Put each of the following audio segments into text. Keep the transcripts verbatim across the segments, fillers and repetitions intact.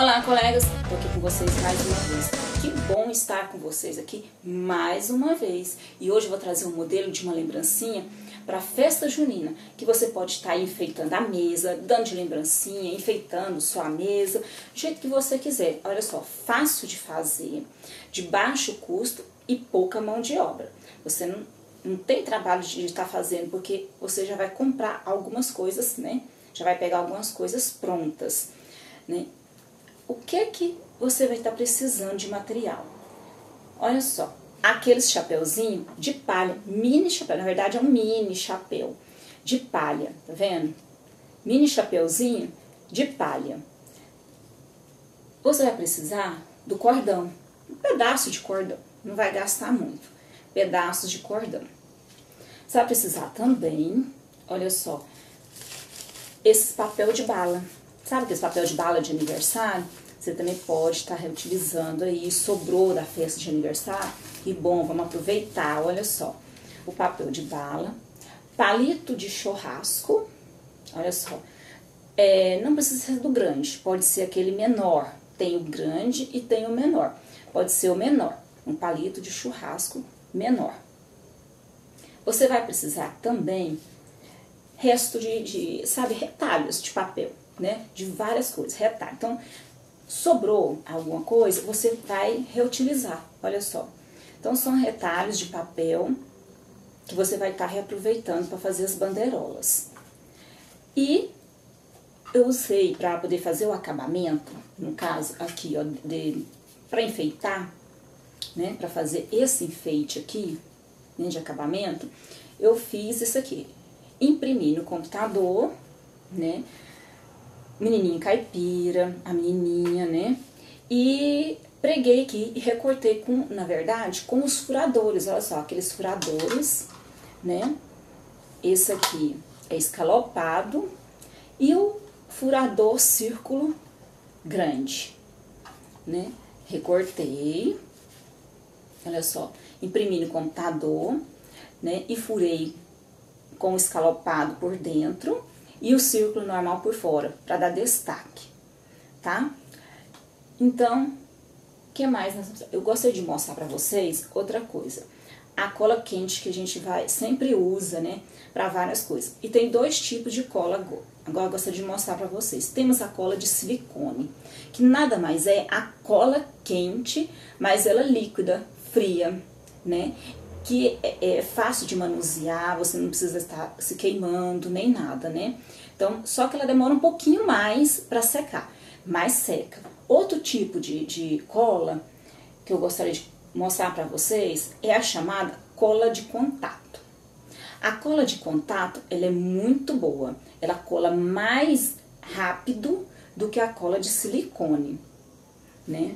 Olá, colegas! Estou aqui com vocês mais uma vez. Que bom estar com vocês aqui mais uma vez. E hoje eu vou trazer um modelo de uma lembrancinha para a festa junina, que você pode estar enfeitando a mesa, dando de lembrancinha, enfeitando sua mesa, do jeito que você quiser. Olha só, fácil de fazer, de baixo custo e pouca mão de obra. Você não, não tem trabalho de estar fazendo, porque você já vai comprar algumas coisas, né? Já vai pegar algumas coisas prontas, né? O que é que você vai estar precisando de material? Olha só, aqueles chapeuzinho de palha, mini chapéu, na verdade é um mini chapéu de palha, tá vendo? Mini chapeuzinho de palha. Você vai precisar do cordão, um pedaço de cordão, não vai gastar muito, pedaços de cordão. Você vai precisar também, olha só, esse papel de bala. Sabe aquele papel de bala de aniversário? Você também pode estar reutilizando aí, sobrou da festa de aniversário. E bom, vamos aproveitar, olha só. O papel de bala, palito de churrasco, olha só. É, não precisa ser do grande, pode ser aquele menor. Tem o grande e tem o menor. Pode ser o menor, um palito de churrasco menor. Você vai precisar também resto de, de sabe, retalhos de papel, né? De várias cores, retalho. Então, sobrou alguma coisa, você vai reutilizar, olha só. Então, são retalhos de papel que você vai estar reaproveitando para fazer as bandeirolas. E eu usei para poder fazer o acabamento, no caso aqui, ó, de, para enfeitar, né? Para fazer esse enfeite aqui, né, de acabamento, eu fiz isso aqui. Imprimi no computador, né? Menininha caipira, a menininha, né? E preguei aqui e recortei com, na verdade, com os furadores, olha só, aqueles furadores, né? Esse aqui é escalopado e o furador círculo grande, né? Recortei, olha só, imprimi no computador, né? E furei com o escalopado por dentro e o círculo normal por fora, para dar destaque, tá? Então, o que mais? Eu gostaria de mostrar para vocês outra coisa. A cola quente que a gente vai sempre usa, né, para várias coisas. E tem dois tipos de cola agora. Agora eu gostaria de mostrar para vocês. Temos a cola de silicone, que nada mais é a cola quente, mas ela líquida, fria, né? Que é, é fácil de manusear, você não precisa estar se queimando, nem nada, né? Então, só que ela demora um pouquinho mais para secar, mais seca. Outro tipo de, de cola que eu gostaria de mostrar para vocês é a chamada cola de contato. A cola de contato, ela é muito boa, ela cola mais rápido do que a cola de silicone, né?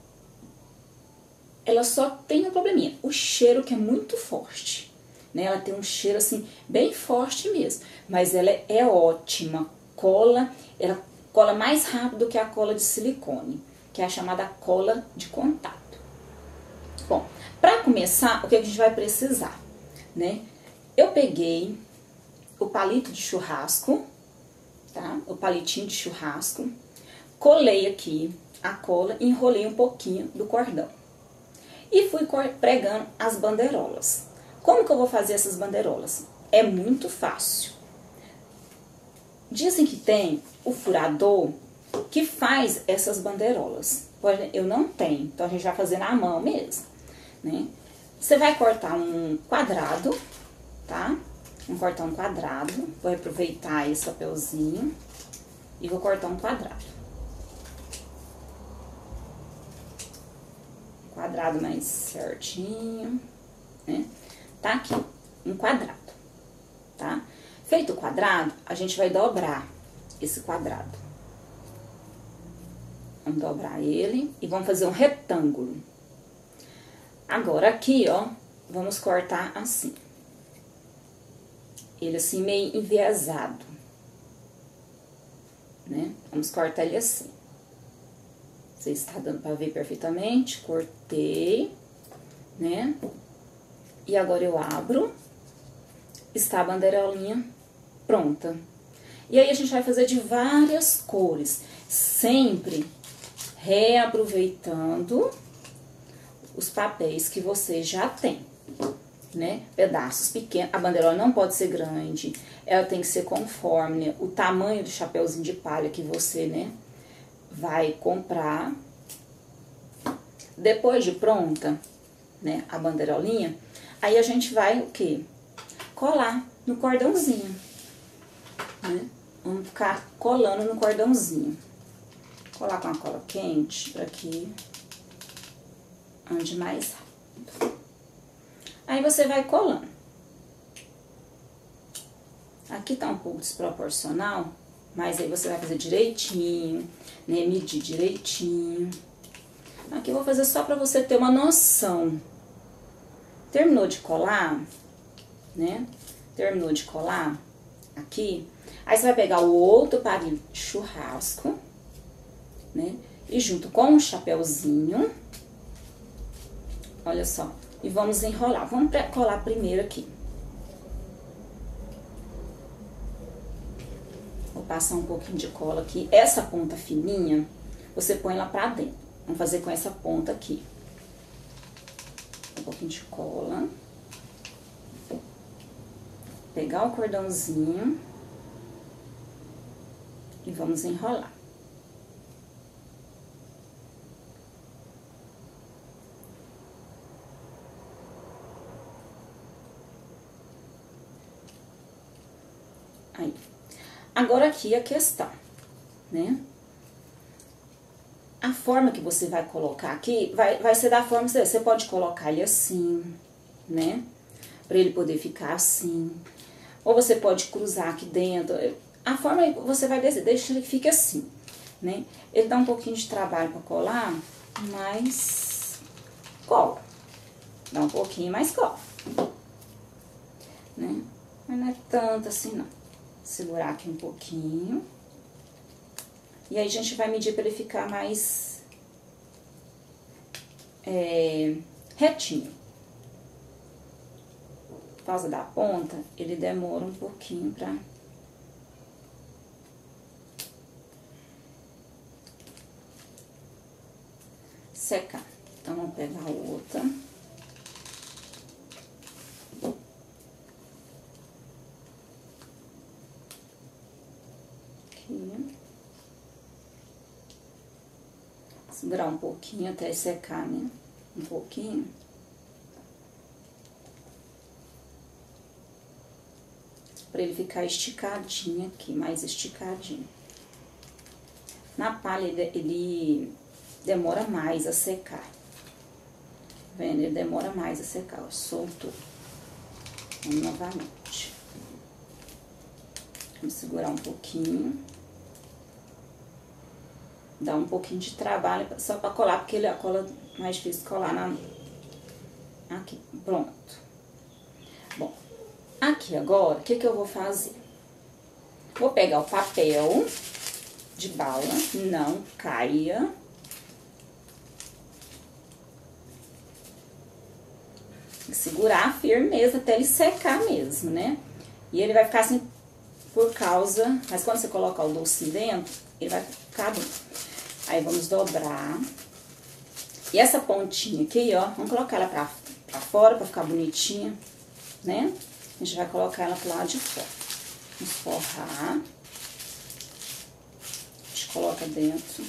Ela só tem um probleminha, o cheiro que é muito forte, né? Ela tem um cheiro assim, bem forte mesmo, mas ela é, é ótima, cola, ela cola mais rápido do que a cola de silicone, que é a chamada cola de contato. Bom, para começar, o que a gente vai precisar, né? Eu peguei o palito de churrasco, tá? O palitinho de churrasco, colei aqui a cola e enrolei um pouquinho do cordão. E fui pregando as bandeirolas. Como que eu vou fazer essas bandeirolas? É muito fácil. Dizem que tem o furador que faz essas bandeirolas. Eu não tenho, então a gente vai fazer na mão mesmo, né? Você vai cortar um quadrado, tá? Vou cortar um quadrado. Vou aproveitar esse papelzinho e vou cortar um quadrado. Quadrado mais certinho, né? Tá aqui, um quadrado, tá? Feito o quadrado, a gente vai dobrar esse quadrado. Vamos dobrar ele e vamos fazer um retângulo. Agora, aqui, ó, vamos cortar assim. Ele assim, meio enviesado, né? Vamos cortar ele assim. Você está dando para ver perfeitamente, cortei, né? E agora eu abro, está a bandeirolinha pronta. E aí a gente vai fazer de várias cores, sempre reaproveitando os papéis que você já tem, né? Pedaços pequenos. A bandeirola não pode ser grande, ela tem que ser conforme, né, o tamanho do chapeuzinho de palha que você, né, vai comprar. Depois de pronta, né, a bandeirolinha, aí a gente vai o quê? Colar no cordãozinho, né? Vamos ficar colando no cordãozinho. Colar com a cola quente para que ande mais rápido. Aí você vai colando. Aqui tá um pouco desproporcional, mas aí você vai fazer direitinho, né? Medir direitinho. Aqui eu vou fazer só pra você ter uma noção. Terminou de colar, né? Terminou de colar aqui. Aí você vai pegar o outro palito de churrasco, né? E junto com o chapeuzinho, olha só, e vamos enrolar. Vamos colar primeiro aqui. Vou passar um pouquinho de cola aqui. Essa ponta fininha, você põe lá pra dentro. Vamos fazer com essa ponta aqui. Um pouquinho de cola. Pegar o cordãozinho e vamos enrolar. Aí. Agora aqui a questão, né? A forma que você vai colocar aqui, vai, vai ser da forma que você pode colocar ele assim, né? Pra ele poder ficar assim. Ou você pode cruzar aqui dentro. A forma você vai descer, deixa ele que fique assim, né? Ele dá um pouquinho de trabalho pra colar, mas cola. Dá um pouquinho, mas cola. Né? Mas não é tanto assim, não. Segurar aqui um pouquinho. E aí a gente vai medir para ele ficar mais é, retinho. Por causa da ponta, ele demora um pouquinho pra secar. Então, vamos pegar a outra. Aqui. Segurar um pouquinho até secar, né? Um pouquinho. Pra ele ficar esticadinho aqui, mais esticadinho. Na palha, ele, ele demora mais a secar. Tá vendo? Ele demora mais a secar, ó, soltou. Vamos novamente. Vamos segurar um pouquinho. Dá um pouquinho de trabalho só pra colar, porque ele, a cola é mais difícil de colar na... Aqui, pronto. Bom, aqui agora, o que que eu vou fazer? Vou pegar o papel de bala, não caia. Segurar a firmeza até ele secar mesmo, né? E ele vai ficar assim por causa... Mas quando você colocar o doce dentro, ele vai ficar bem. Aí, vamos dobrar. E essa pontinha aqui, ó, vamos colocar ela pra, pra fora, pra ficar bonitinha, né? A gente vai colocar ela pro lado de fora. Vamos forrar. A gente coloca dentro.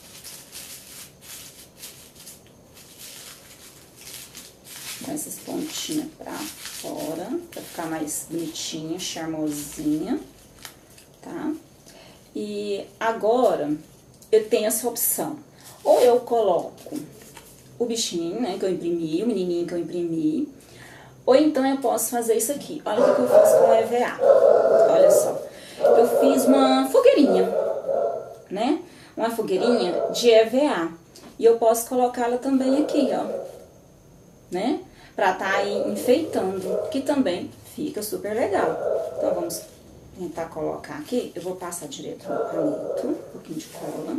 Com essas pontinhas pra fora, pra ficar mais bonitinha, charmosinha, tá? E agora, eu tenho essa opção. Ou eu coloco o bichinho, né, que eu imprimi, o menininho que eu imprimi. Ou então eu posso fazer isso aqui. Olha o que eu fiz com o E V A. Olha só. Eu fiz uma fogueirinha, né? Uma fogueirinha de E V A. E eu posso colocá-la também aqui, ó. Né? Pra tá aí enfeitando, que também fica super legal. Então, vamos tentar colocar aqui. Eu vou passar direto no palito, um pouquinho de cola.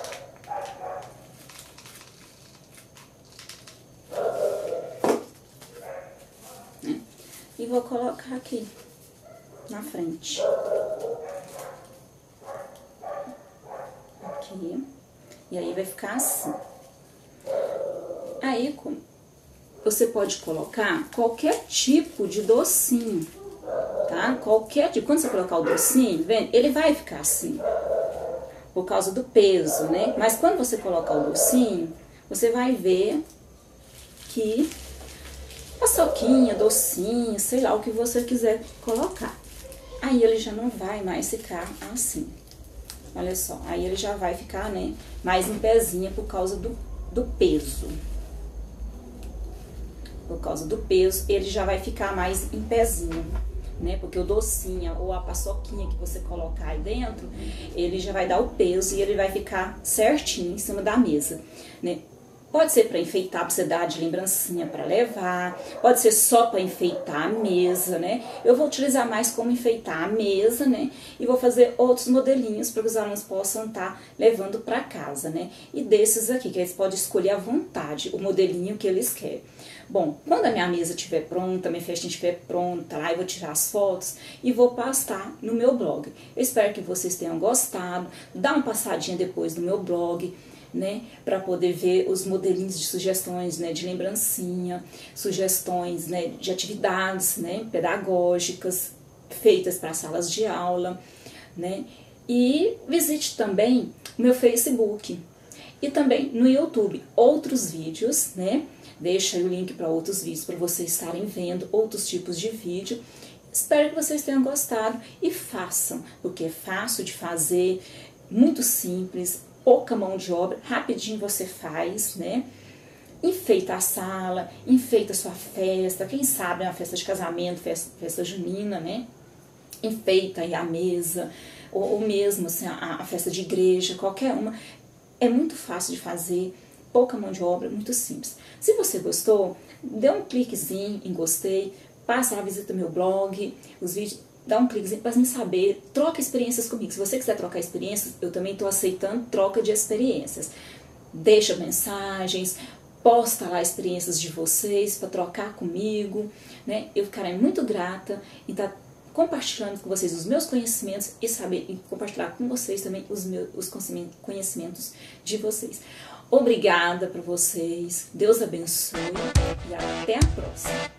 Né? E vou colocar aqui na frente. Aqui. E aí vai ficar assim. Aí você pode colocar qualquer tipo de docinho, tá? Qualquer tipo. Quando você colocar o docinho, vendo? Ele vai ficar assim, por causa do peso, né? Mas quando você colocar o docinho, você vai ver que paçoquinha, docinho, sei lá, o que você quiser colocar. Aí ele já não vai mais ficar assim. Olha só, aí ele já vai ficar, né, mais em pezinha por causa do, do peso. Por causa do peso, ele já vai ficar mais em pezinho, né? Porque o docinho ou a paçoquinha que você colocar aí dentro, ele já vai dar o peso e ele vai ficar certinho em cima da mesa, né? Pode ser para enfeitar, para você dar de lembrancinha para levar, pode ser só para enfeitar a mesa, né? Eu vou utilizar mais como enfeitar a mesa, né? E vou fazer outros modelinhos para que os alunos possam estar levando para casa, né? E desses aqui, que eles podem escolher à vontade o modelinho que eles querem. Bom, quando a minha mesa estiver pronta, a minha festinha estiver pronta, lá eu vou tirar as fotos e vou postar no meu blog. Eu espero que vocês tenham gostado. Dá uma passadinha depois no meu blog, né, para poder ver os modelinhos de sugestões, né, de lembrancinha, sugestões, né, de atividades, né, pedagógicas feitas para salas de aula, né, e visite também o meu Facebook e também no YouTube outros vídeos, né, deixa aí o link para outros vídeos para vocês estarem vendo outros tipos de vídeo. Espero que vocês tenham gostado e façam, porque é fácil de fazer, muito simples, pouca mão de obra, rapidinho você faz, né? Enfeita a sala, enfeita a sua festa, quem sabe é uma festa de casamento, festa, festa junina, né? Enfeita aí a mesa, ou, ou mesmo assim, a, a festa de igreja, qualquer uma. É muito fácil de fazer, pouca mão de obra, muito simples. Se você gostou, dê um cliquezinho em gostei, passa lá, visita meu blog, os vídeos. Dá um cliquezinho para me saber, troca experiências comigo. Se você quiser trocar experiências, eu também estou aceitando troca de experiências. Deixa mensagens, posta lá experiências de vocês para trocar comigo, né? Eu ficarei muito grata em estar compartilhando com vocês os meus conhecimentos e saber e compartilhar com vocês também os meus os conhecimentos de vocês. Obrigada para vocês, Deus abençoe e até a próxima.